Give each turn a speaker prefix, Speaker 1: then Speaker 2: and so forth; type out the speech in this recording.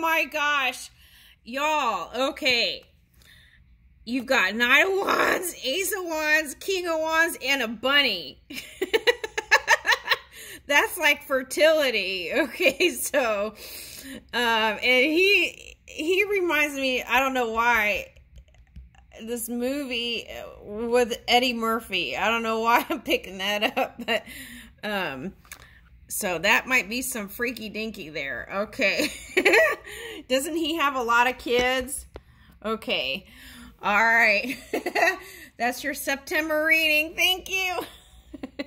Speaker 1: my gosh. Y'all, okay. You've got Knight of Wands, Ace of Wands, King of Wands, and a bunny. That's like fertility. Okay, so, and he reminds me, I don't know why, this movie with Eddie Murphy. I don't know why I'm picking that up, but, so that might be some freaky dinky there. Okay. Doesn't he have a lot of kids? Okay. All right. That's your September reading. Thank you.